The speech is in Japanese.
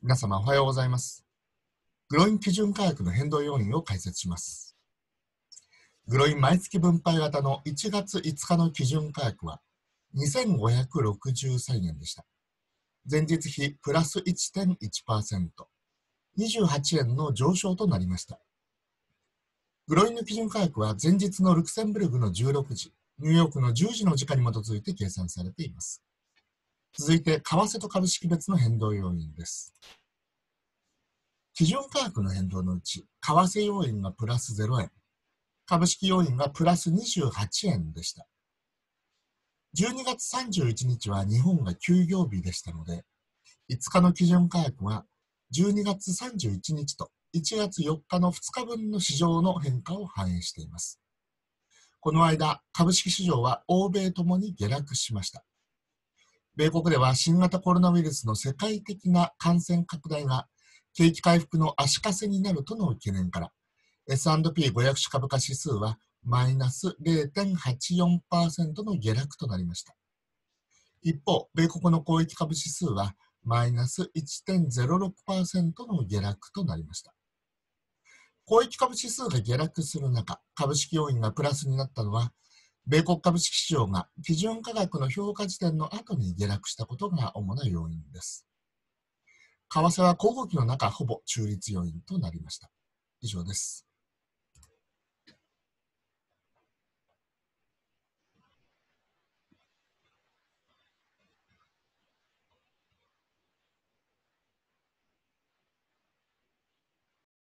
皆様おはようございます。グロイン基準価格の変動要因を解説します。グロイン毎月分配型の1月5日の基準価格は2563円でした。前日比プラス 1.1%、28円の上昇となりました。グロインの基準価格は前日のルクセンブルクの16時、ニューヨークの10時の時間に基づいて計算されています。続いて、為替と株式別の変動要因です。基準価格の変動のうち、為替要因がプラス0円、株式要因がプラス28円でした。12月31日は日本が休業日でしたので、5日の基準価格は12月31日と1月4日の2日分の市場の変化を反映しています。この間、株式市場は欧米ともに下落しました。米国では新型コロナウイルスの世界的な感染拡大が景気回復の足かせになるとの懸念から、S&P500 種株価指数はマイナス 0.84% の下落となりました。一方、米国の公益株指数はマイナス 1.06% の下落となりました。公益株指数が下落する中、株式要因がプラスになったのは、米国株式市場が基準価格の評価時点の後に下落したことが主な要因です。為替は小動きの中、ほぼ中立要因となりました。以上です。